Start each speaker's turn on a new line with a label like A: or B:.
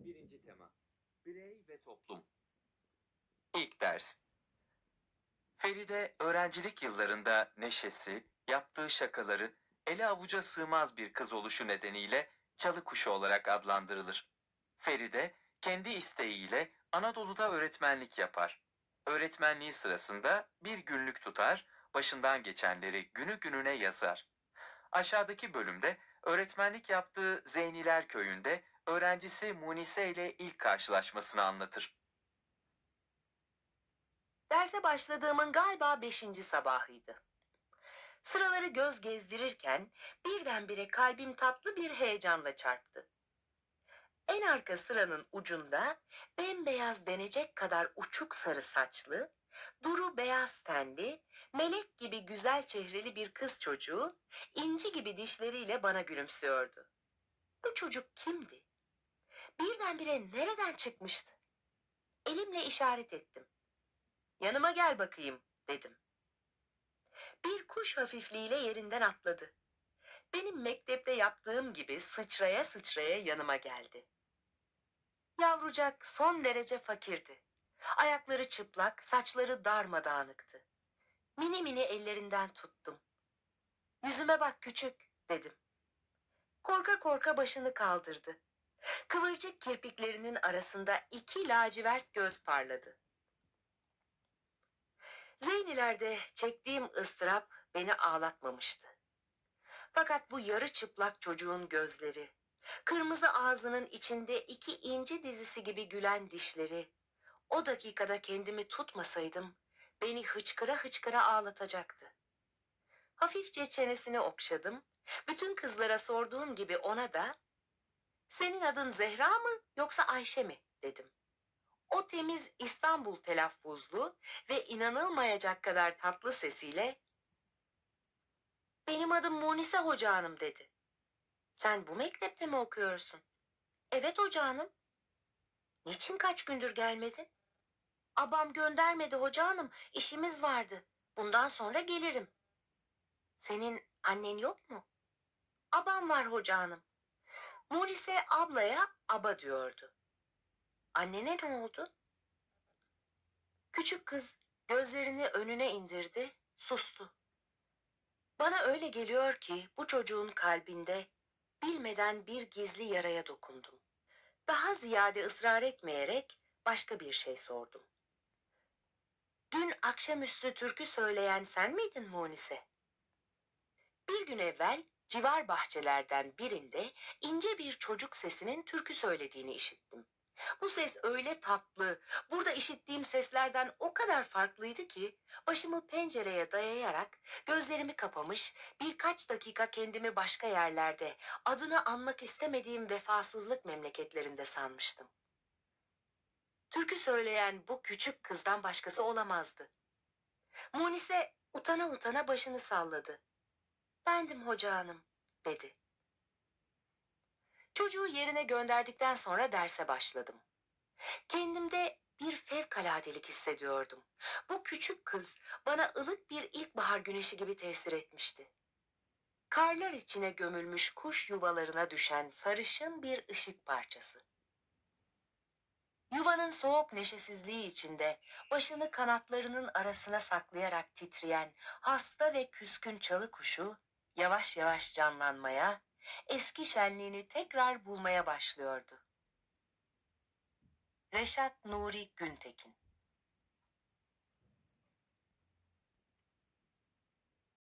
A: Birinci tema. Birey ve toplum.
B: İlk ders. Feride öğrencilik yıllarında neşesi, yaptığı şakaları, ele avuca sığmaz bir kız oluşu nedeniyle çalı kuşu olarak adlandırılır. Feride kendi isteğiyle Anadolu'da öğretmenlik yapar. Öğretmenliği sırasında bir günlük tutar, başından geçenleri günü gününe yazar. Aşağıdaki bölümde öğretmenlik yaptığı Zeyniler Köyü'nde öğrencisi Munise ile ilk karşılaşmasını anlatır.
C: Derse başladığımın galiba 5. sabahıydı. Sıraları göz gezdirirken birdenbire kalbim tatlı bir heyecanla çarptı. En arka sıranın ucunda bembeyaz denecek kadar uçuk sarı saçlı, duru beyaz tenli, melek gibi güzel çehreli bir kız çocuğu inci gibi dişleriyle bana gülümsüyordu. Bu çocuk kimdi? Birdenbire nereden çıkmıştı? Elimle işaret ettim. "Yanıma gel bakayım," dedim. Bir kuş hafifliğiyle yerinden atladı. Benim mektepte yaptığım gibi sıçraya sıçraya yanıma geldi. Yavrucak son derece fakirdi. Ayakları çıplak, saçları darmadağınıktı. Mini mini ellerinden tuttum. "Yüzüme bak küçük," dedim. Korka korka başını kaldırdı. Kıvırcık kirpiklerinin arasında 2 lacivert göz parladı. Zeynilerde çektiğim ıstırap beni ağlatmamıştı. Fakat bu yarı çıplak çocuğun gözleri, kırmızı ağzının içinde 2 inci dizisi gibi gülen dişleri, o dakikada kendimi tutmasaydım beni hıçkıra hıçkıra ağlatacaktı. Hafifçe çenesini okşadım, bütün kızlara sorduğum gibi ona da "Senin adın Zehra mı yoksa Ayşe mi?" dedim. O temiz İstanbul telaffuzlu ve inanılmayacak kadar tatlı sesiyle "Benim adım Munise Hoca Hanım," dedi. "Sen bu mektepte mi okuyorsun?" "Evet hoca hanım." "Niçin kaç gündür gelmedin?" "Abam göndermedi hoca hanım, işimiz vardı. Bundan sonra gelirim." "Senin annen yok mu?" "Abam var hoca hanım." Munise ablaya aba diyordu. "Annene ne oldu?" Küçük kız gözlerini önüne indirdi, sustu. Bana öyle geliyor ki bu çocuğun kalbinde bilmeden bir gizli yaraya dokundum. Daha ziyade ısrar etmeyerek başka bir şey sordum. "Dün akşamüstü türkü söyleyen sen miydin Munise?" Bir gün evvel civar bahçelerden birinde ince bir çocuk sesinin türkü söylediğini işittim. Bu ses öyle tatlı, burada işittiğim seslerden o kadar farklıydı ki başımı pencereye dayayarak gözlerimi kapamış, birkaç dakika kendimi başka yerlerde, adını anmak istemediğim vefasızlık memleketlerinde sanmıştım. Türkü söyleyen bu küçük kızdan başkası olamazdı. Munise utana utana başını salladı. "Bendim hoca hanım," dedi. Çocuğu yerine gönderdikten sonra derse başladım. Kendimde bir fevkaladelik hissediyordum. Bu küçük kız bana ılık bir ilkbahar güneşi gibi tesir etmişti. Karlar içine gömülmüş kuş yuvalarına düşen sarışın bir ışık parçası. Yuvanın soğuk neşesizliği içinde başını kanatlarının arasına saklayarak titreyen hasta ve küskün çalı kuşu yavaş yavaş canlanmaya, eski şenliğini tekrar bulmaya başlıyordu. Reşat Nuri Güntekin.